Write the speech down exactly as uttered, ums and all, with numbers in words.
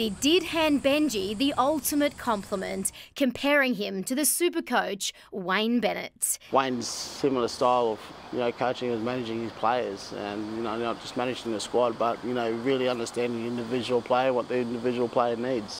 he did hand Benji the ultimate compliment, comparing him to the super coach, Wayne Bennett. Wayne's similar style of, you know, coaching and managing his players, and, you know, not just managing the squad, but, you know, really understanding the individual player, what the individual player needs.